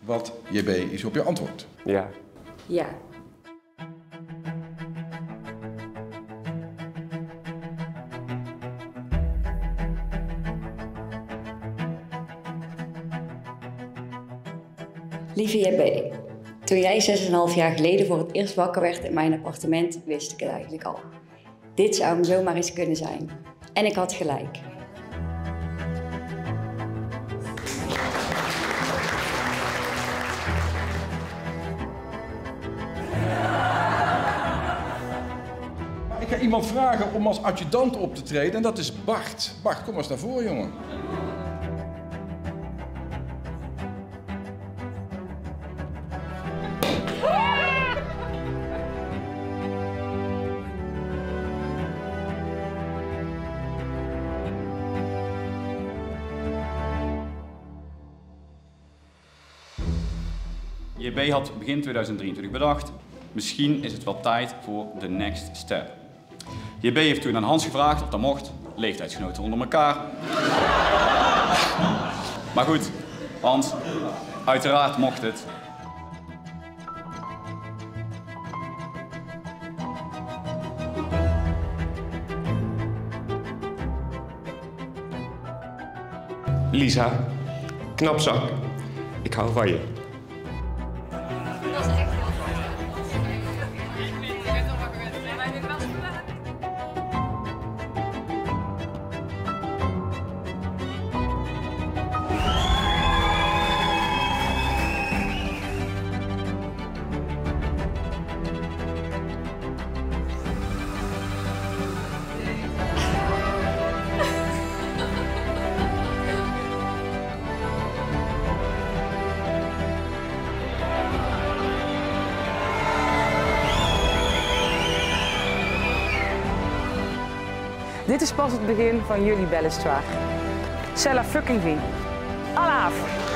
wat JB is op je antwoord. Ja. Ja. Lieve JB, toen jij 6,5 jaar geleden voor het eerst wakker werd in mijn appartement, wist ik het eigenlijk al. Dit zou hem zomaar eens kunnen zijn. En ik had gelijk. Ik ga iemand vragen om als adjudant op te treden en dat is Bart. Bart, kom eens naar voren, jongen. JB had begin 2023 bedacht, misschien is het wel tijd voor de next step. JB heeft toen aan Hans gevraagd of dat mocht, leeftijdsgenoten onder elkaar. Maar goed, Hans, uiteraard mocht het. Lisa, knapzak. Ik hou van je. Dat is echt heel goed. Ik ben toch wakker met mij. Maar ik wel gedaan. Dit is pas het begin van jullie bellestoire. C'est la fucking vie. Alaaf!